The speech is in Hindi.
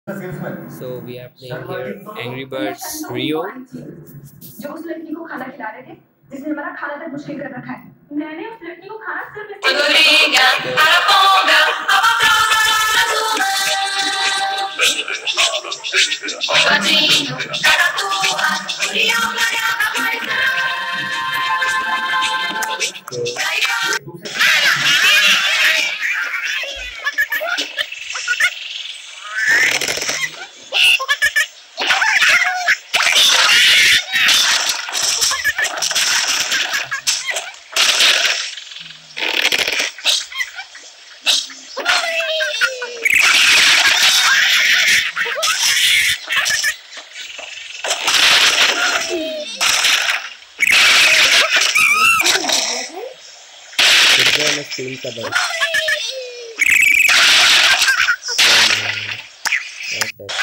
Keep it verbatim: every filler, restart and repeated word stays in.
So we are playing here Angry Birds Rio. जो उस लड़की को खाना खिला रहे थे जिसने हमारा खाना तक मुश्किल कर रखा है। मैंने उस लड़की को खाना सिर्फ Steam cover.